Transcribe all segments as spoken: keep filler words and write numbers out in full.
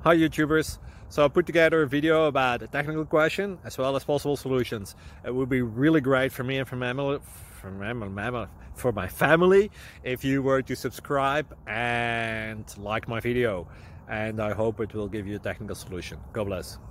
Hi YouTubers! So I put together a video about a technical question as well as possible solutions. It would be really great for me and for my family, for my, for my family if you were to subscribe and like my video. And I hope it will give you a technical solution. God bless.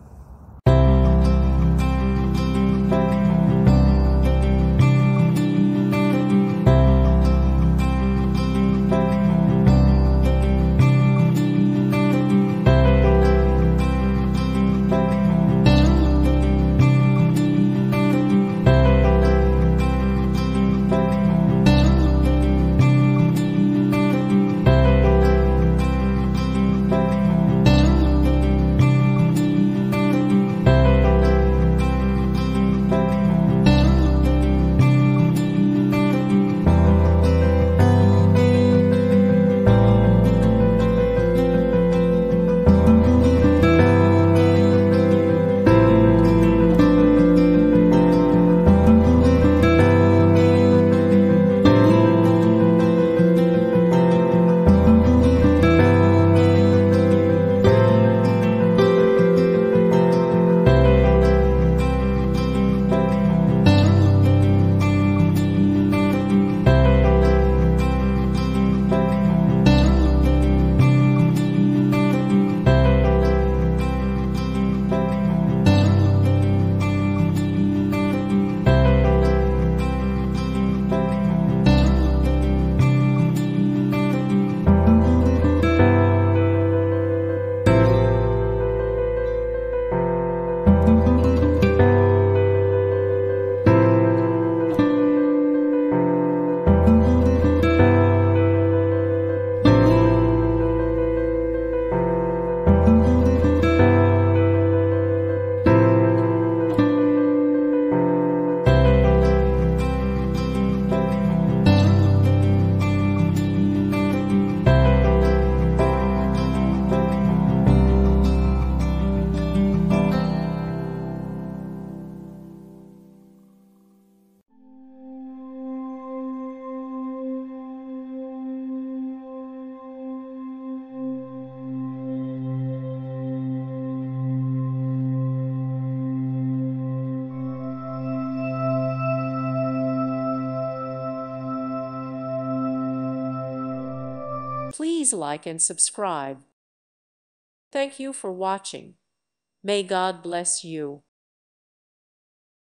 Please like and subscribe. Thank you for watching. May God bless you.